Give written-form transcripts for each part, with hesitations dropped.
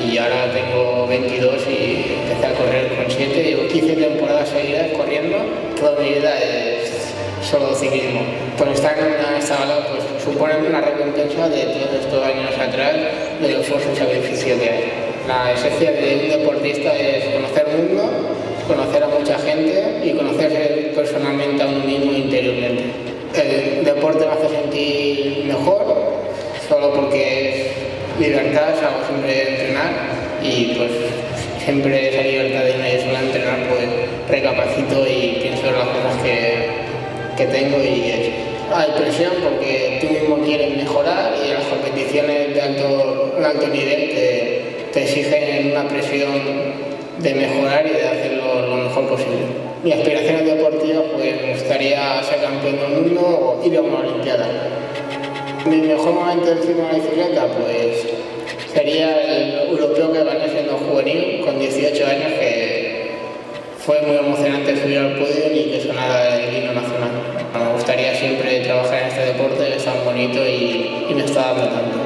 y ahora tengo 22 y empecé a correr con 7. Llevo 15 temporadas seguidas corriendo, toda mi vida es solo ciclismo. Pues estar en una estabala pues supone una recompensa de todos estos años atrás del esfuerzo y sacrificio que hay. La esencia de un deportista es conocer el mundo, conocer a mucha gente y conocerse personalmente a uno mismo interiormente. El deporte me hace sentir mejor, solo porque es libertad, salgo siempre de entrenar y pues siempre esa libertad de irme sola a entrenar pues recapacito y pienso en las cosas que tengo y hay presión porque tú mismo quieres mejorar y las competiciones de alto nivel te exigen una presión de mejorar y de hacerlo lo mejor posible. Mi aspiración deportiva pues me gustaría ser campeón del mundo o ir a una olimpiada. Mi mejor momento encima de la bicicleta pues sería el europeo que gané siendo juvenil con 18 años, que fue muy emocionante subir al podio y que sonara el himno nacional. Me gustaría siempre trabajar en este deporte que es tan bonito y me está dando tanto.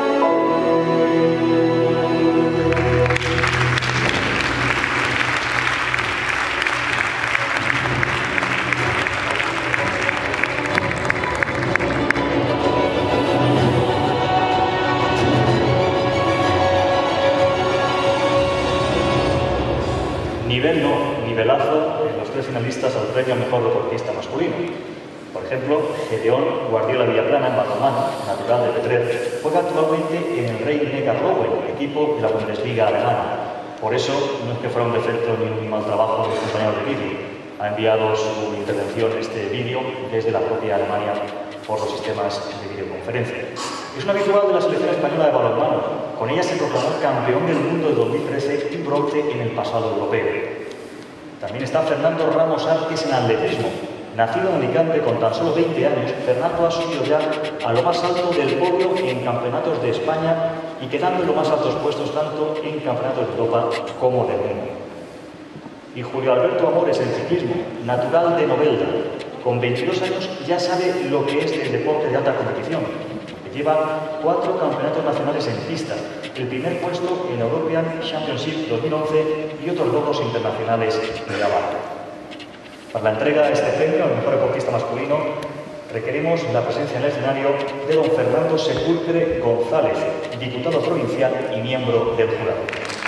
Nivelazo en los 3 finalistas al premio Mejor Deportista Masculino. Por ejemplo, Gedeón Guardiola Villaplana, en balonmano, natural de Petrer, juega actualmente en el Rhein-Neckar-Löwen, equipo de la Bundesliga alemana. Por eso, no es que fuera un defecto ni un mal trabajo del compañero de vídeo. Ha enviado su intervención, este vídeo, desde la propia Alemania por los sistemas de videoconferencia. Es un habitual de la selección española de balonmano. Con ella se proclamó campeón del mundo de 2013 y bronce en el pasado europeo. También está Fernando Ramos Arques en atletismo. Nacido en Alicante con tan solo 20 años, Fernando ha subido ya a lo más alto del podio en campeonatos de España y quedando en los más altos puestos tanto en campeonatos de Europa como del mundo. Y Julio Alberto Amores en ciclismo, natural de Novelda. Con 22 años ya sabe lo que es el deporte de alta competición. Lleva 4 campeonatos nacionales en pista, el primer puesto en la European Championship 2011 y otros logros internacionales de la barra. Para la entrega de este premio al mejor deportista masculino, requerimos la presencia en el escenario de don Fernando Sepúlveda González, diputado provincial y miembro del jurado.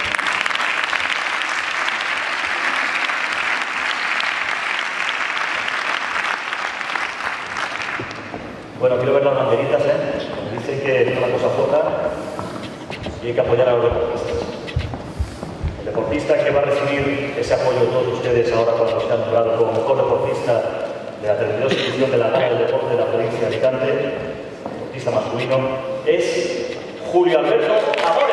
Bueno, quiero ver las banderitas, Me dicen que es una cosa flota y hay que apoyar a los deportistas. El deportista que va a recibir ese apoyo de todos ustedes ahora cuando sea nombrado como mejor deportista de la 32 edición de la Gala del Deporte de la provincia de Alicante, deportista masculino, es Julio Alberto Amores.